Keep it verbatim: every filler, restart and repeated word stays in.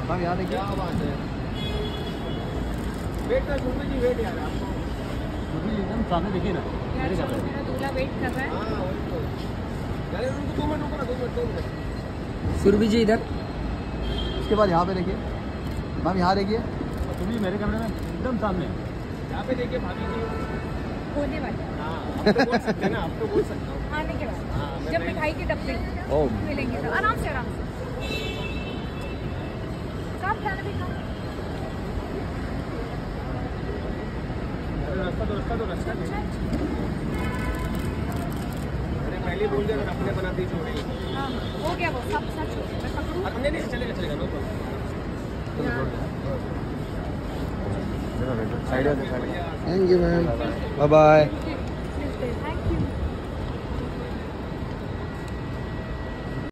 हाँ यार देखिए क्या बात है। वेट कर सुन जी, वेट यार आपको एकदम सामने देखिए ना। यार चलो मेरा दूल्हा वेट कर रहा है। हाँ वही तो यार, उनको दो मिनट रुको ना, दो मिनट दो मिनट सुरभि जी इधर। उसके बाद यहाँ पे देखिए मैम, यहाँ देखिए तुम भी मेरे कमरे में एकदम सामने। यहाँ पे देखिए भाभी जी। होने वाला। हाँ अब तो बोल सकते हैं ना, अब तो बोल सकता हूँ। आने के बाद हाँ, मैं जब पहले- मिठाई के डब्बे ओह मिलेंगे तो आराम से आराम से साफ खाना भी खाओ। अरे रास्ता तो रास्ता तो रास्ता दे। अरे पहले बोल दिया, अगर अपने बनाती छोड़ी। हाँ हो गया वो सब सच हो गया। मैं पकड़ूँ? अपने नहीं चलेगा चलेगा, नो प्रॉब्लम। साइड thank you ma'am. Bye bye.